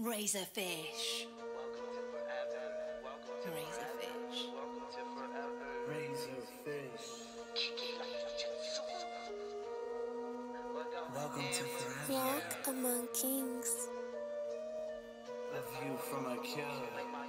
Razrfish. Razrfish. Razrfish. Welcome to forever. Walk among kings. A view from a kill.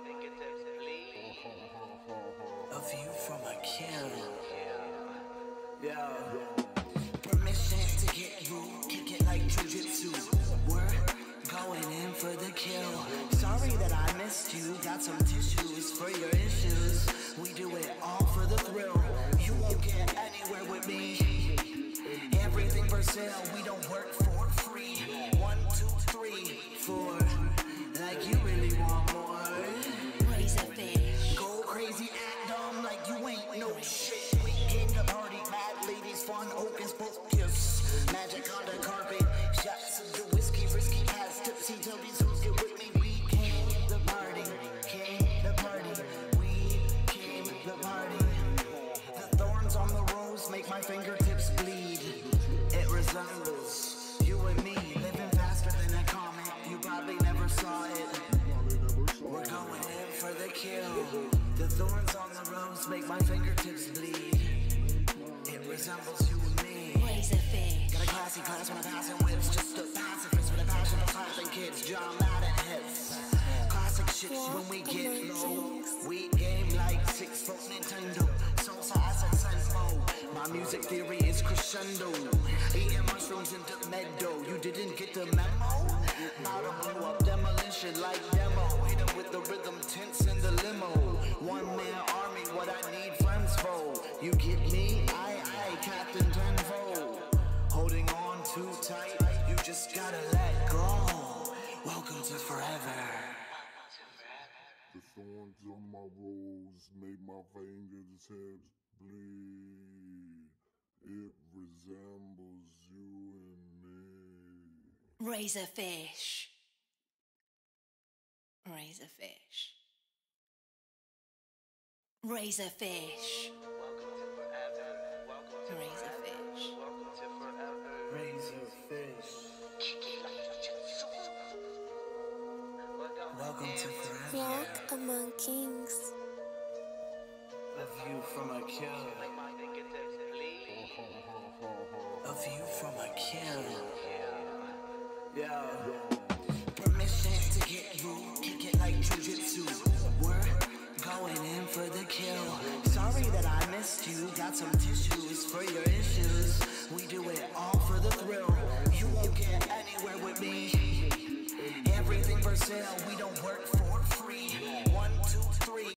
A view from a kill. Yeah. Permission to get rude, kick it like jujitsu. We're going in for the kill. Sorry that I missed you. Got some tissues for your issues. We do it all for the thrill. You won't get anywhere with me. Everything for sale, we don't work for free. 1, 2, 3, 4. Like you really want more. Razrfish. Go crazy, act dumb like you ain't no shit. We came to party, mad ladies, fun, hocus pocus. Magic on the carpet, shots of the whiskey, risky past tipsy tubbies. Who's get with me? We came the party, we came the party. The thorns on the rose make my fingertips bleed. It resembles you and me, living faster than a comet. You probably never saw it. We're going in for the kill. The thorns on the rose make my fingertips bleed. It resembles you and me. Razrfish. Got a classy class when I'm passing whips. Just a pacifist with a passion for clapping kids. Drum out at hips. Classic shits when we get low. We game like 6-foot Nintendo. So fast and sense-mo. My music theory is crescendo. Eating mushrooms into meadow. You didn't get the memo? Now to blow up demolition like demo. Hit 'em with the rhythm tints in the limo. One-man army, what I need friends for. You get me? Aye, Captain Tenfold. Holding on too tight, you just gotta let go. Welcome to forever. The thorns on my rose made my fingertips bleed. It resembles you and me. Razrfish. Razrfish. Razrfish. Razrfish. Razrfish. Welcome to forever. Walk among kings. A view from a kill. A view from a kill. Yeah. Permission to get rude, kick it like jujitsu. We're going in for the kill. Sorry that I missed you. Got some tissues for your issues. We do it all for the thrill. You won't get anywhere with me. Everything for sale, we don't work